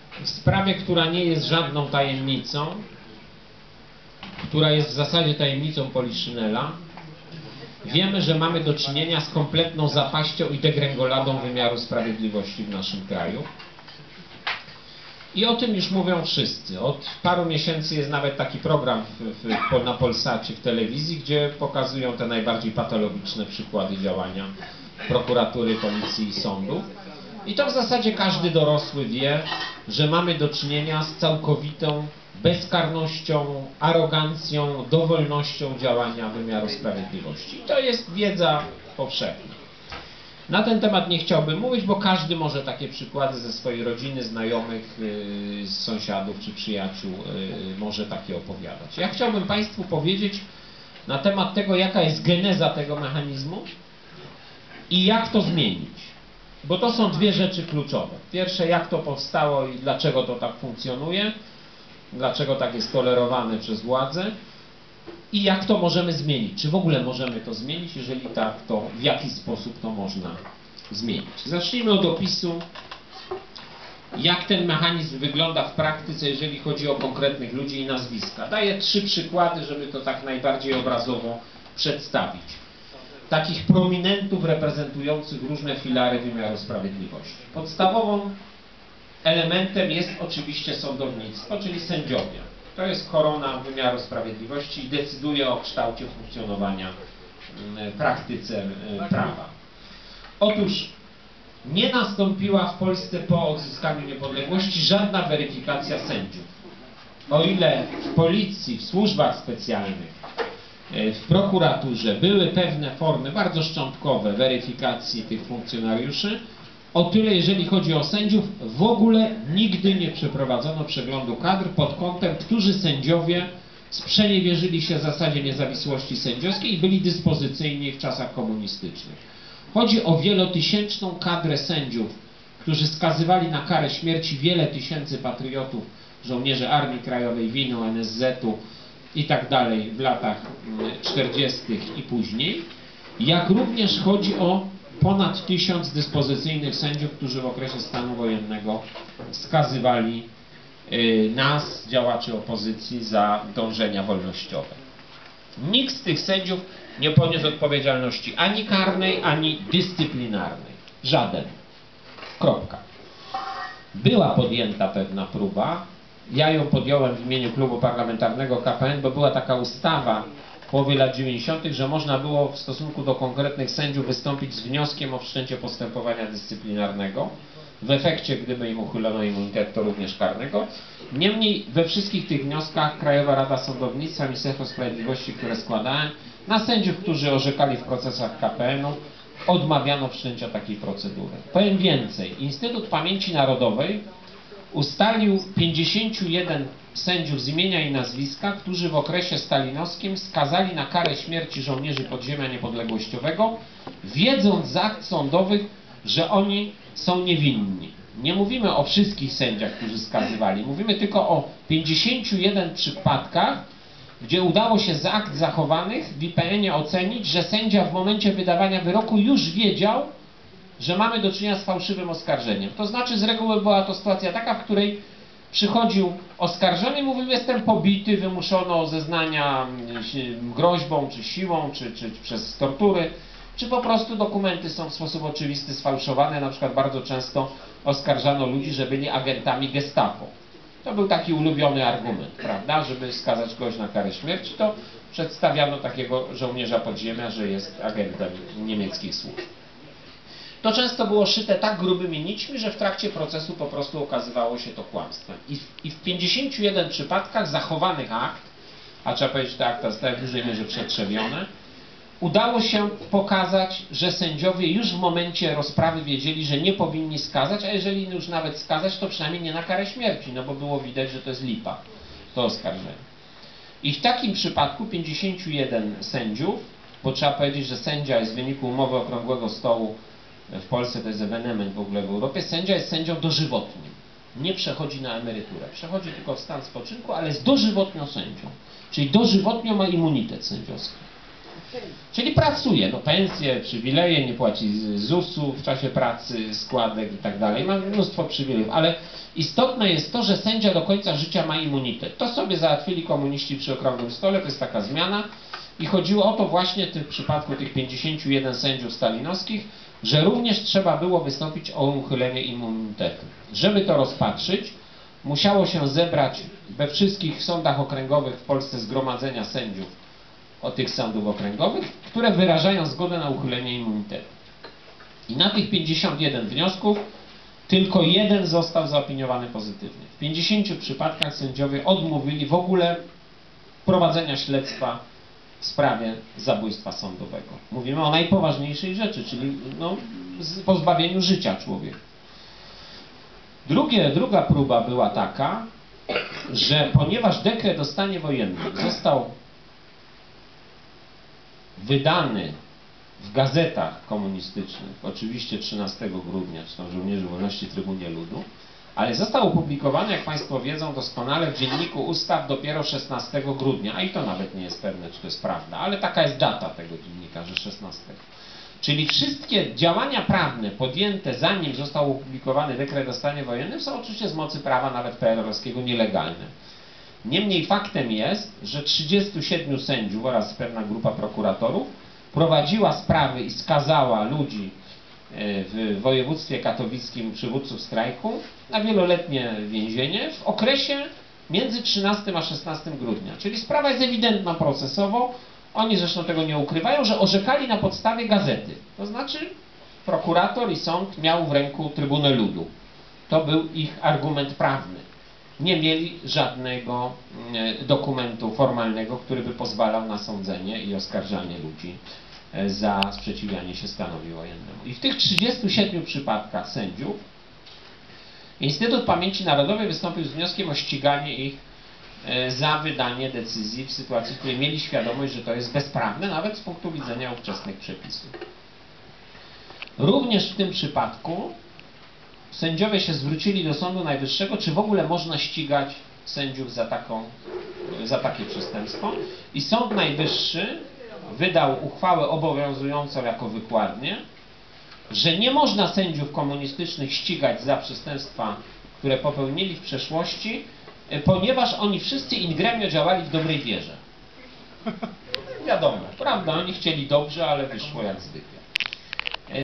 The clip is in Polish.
w sprawie, która nie jest żadną tajemnicą, która jest w zasadzie tajemnicą Poliszynela. Wiemy, że mamy do czynienia z kompletną zapaścią i degrengoladą wymiaru sprawiedliwości w naszym kraju. I o tym już mówią wszyscy. Od paru miesięcy jest nawet taki program na Polsacie w telewizji, gdzie pokazują te najbardziej patologiczne przykłady działania prokuratury, policji i sądów. I to w zasadzie każdy dorosły wie, że mamy do czynienia z całkowitą bezkarnością, arogancją, dowolnością działania wymiaru sprawiedliwości. I to jest wiedza powszechna. Na ten temat nie chciałbym mówić, bo każdy może takie przykłady ze swojej rodziny, znajomych, z sąsiadów czy przyjaciół może takie opowiadać. Ja chciałbym Państwu powiedzieć na temat tego, jaka jest geneza tego mechanizmu i jak to zmienić. Bo to są dwie rzeczy kluczowe. Pierwsze, jak to powstało i dlaczego to tak funkcjonuje, dlaczego tak jest tolerowane przez władzę i jak to możemy zmienić. Czy w ogóle możemy to zmienić? Jeżeli tak, to w jaki sposób to można zmienić. Zacznijmy od opisu, jak ten mechanizm wygląda w praktyce, jeżeli chodzi o konkretnych ludzi i nazwiska. Daję 3 przykłady, żeby to tak najbardziej obrazowo przedstawić. Takich prominentów reprezentujących różne filary wymiaru sprawiedliwości. Podstawowym elementem jest oczywiście sądownictwo, czyli sędziowie. To jest korona wymiaru sprawiedliwości i decyduje o kształcie funkcjonowania, praktyce prawa. Otóż nie nastąpiła w Polsce po odzyskaniu niepodległości żadna weryfikacja sędziów. O ile w policji, w służbach specjalnych, w prokuraturze były pewne formy bardzo szczątkowe weryfikacji tych funkcjonariuszy, o tyle jeżeli chodzi o sędziów, w ogóle nigdy nie przeprowadzono przeglądu kadr pod kątem, którzy sędziowie sprzeniewierzyli się zasadzie niezawisłości sędziowskiej i byli dyspozycyjni w czasach komunistycznych. Chodzi o wielotysięczną kadrę sędziów, którzy skazywali na karę śmierci wiele tysięcy patriotów, żołnierzy Armii Krajowej, WIN-u, NSZ-u i tak dalej w latach 40. i później, jak również chodzi o ponad 1000 dyspozycyjnych sędziów, którzy w okresie stanu wojennego skazywali nas, działaczy opozycji, za dążenia wolnościowe. Nikt z tych sędziów nie poniósł odpowiedzialności ani karnej, ani dyscyplinarnej. Żaden. Kropka. Była podjęta pewna próba. Ja ją podjąłem w imieniu klubu parlamentarnego KPN, bo była taka ustawa w połowie lat 90., że można było w stosunku do konkretnych sędziów wystąpić z wnioskiem o wszczęcie postępowania dyscyplinarnego. W efekcie, gdyby im uchylono immunitet, to również karnego. Niemniej we wszystkich tych wnioskach Krajowa Rada Sądownictwa, Ministerstwo Sprawiedliwości, które składałem, na sędziów, którzy orzekali w procesach KPN-u, odmawiano wszczęcia takiej procedury. Powiem więcej. Instytut Pamięci Narodowej ustalił 51 sędziów z imienia i nazwiska, którzy w okresie stalinowskim skazali na karę śmierci żołnierzy podziemia niepodległościowego, wiedząc z akt sądowych, że oni są niewinni. Nie mówimy o wszystkich sędziach, którzy skazywali. Mówimy tylko o 51 przypadkach, gdzie udało się z akt zachowanych w IPN-ie ocenić, że sędzia w momencie wydawania wyroku już wiedział, że mamy do czynienia z fałszywym oskarżeniem. To znaczy z reguły była to sytuacja taka, w której przychodził oskarżony i mówił: jestem pobity, wymuszono zeznania groźbą, czy siłą, czy przez tortury, czy po prostu dokumenty są w sposób oczywisty sfałszowane. Na przykład bardzo często oskarżano ludzi, że byli agentami Gestapo. To był taki ulubiony argument, prawda? Żeby skazać kogoś na karę śmierci, to przedstawiano takiego żołnierza podziemia, że jest agentem niemieckich służb. To często było szyte tak grubymi nićmi, że w trakcie procesu po prostu okazywało się to kłamstwem. I w 51 przypadkach zachowanych akt, a trzeba powiedzieć, że te akta zostały w dużej mierze przetrzebione, udało się pokazać, że sędziowie już w momencie rozprawy wiedzieli, że nie powinni skazać, a jeżeli już nawet skazać, to przynajmniej nie na karę śmierci, no bo było widać, że to jest lipa, to oskarżenie. I w takim przypadku 51 sędziów, bo trzeba powiedzieć, że sędzia jest w wyniku umowy okrągłego stołu, w Polsce to jest ewenement w ogóle w Europie, sędzia jest sędzią dożywotnim. Nie przechodzi na emeryturę. Przechodzi tylko w stan spoczynku, ale jest dożywotnio sędzią. Czyli dożywotnio ma immunitet sędziowski. Czyli pracuje, no pensje, przywileje, nie płaci ZUS-u w czasie pracy, składek i tak dalej, ma mnóstwo przywilejów, ale istotne jest to, że sędzia do końca życia ma immunitet. To sobie załatwili komuniści przy okrągłym stole, to jest taka zmiana i chodziło o to właśnie w przypadku tych 51 sędziów stalinowskich, że również trzeba było wystąpić o uchylenie immunitetu. Żeby to rozpatrzyć, musiało się zebrać we wszystkich sądach okręgowych w Polsce zgromadzenia sędziów od tych sądów okręgowych, które wyrażają zgodę na uchylenie immunitetu. I na tych 51 wniosków tylko jeden został zaopiniowany pozytywnie. W 50 przypadkach sędziowie odmówili w ogóle prowadzenia śledztwa w sprawie zabójstwa sądowego. Mówimy o najpoważniejszej rzeczy, czyli no, pozbawieniu życia człowieka. Druga próba była taka, że ponieważ dekret o stanie wojennym został wydany w gazetach komunistycznych, oczywiście 13 grudnia, czy tam Żołnierzy Wolności Trybunie Ludu, ale został opublikowany, jak Państwo wiedzą doskonale, w Dzienniku Ustaw dopiero 16 grudnia, a i to nawet nie jest pewne, czy to jest prawda, ale taka jest data tego dziennika, że 16. Czyli wszystkie działania prawne podjęte zanim został opublikowany dekret o stanie wojennym są oczywiście z mocy prawa nawet PRL-owskiego nielegalne. Niemniej faktem jest, że 37 sędziów oraz pewna grupa prokuratorów prowadziła sprawy i skazała ludzi w województwie katowickim, przywódców strajku, na wieloletnie więzienie w okresie między 13 a 16 grudnia. Czyli sprawa jest ewidentna procesowo. Oni zresztą tego nie ukrywają, że orzekali na podstawie gazety. To znaczy prokurator i sąd miał w ręku Trybunę Ludu. To był ich argument prawny. Nie mieli żadnego dokumentu formalnego, który by pozwalał na sądzenie i oskarżanie ludzi za sprzeciwianie się stanowi wojennemu. I w tych 37 przypadkach sędziów Instytut Pamięci Narodowej wystąpił z wnioskiem o ściganie ich za wydanie decyzji w sytuacji, w której mieli świadomość, że to jest bezprawne, nawet z punktu widzenia ówczesnych przepisów. Również w tym przypadku sędziowie się zwrócili do Sądu Najwyższego, czy w ogóle można ścigać sędziów za takie przestępstwo. I Sąd Najwyższy wydał uchwałę obowiązującą jako wykładnię, że nie można sędziów komunistycznych ścigać za przestępstwa, które popełnili w przeszłości, ponieważ oni wszyscy in gremio działali w dobrej wierze. Wiadomo, prawda, oni chcieli dobrze, ale wyszło jak zwykle.